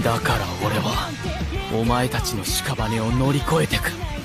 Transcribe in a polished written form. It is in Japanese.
だから俺はお前たちの屍を乗り越えてく。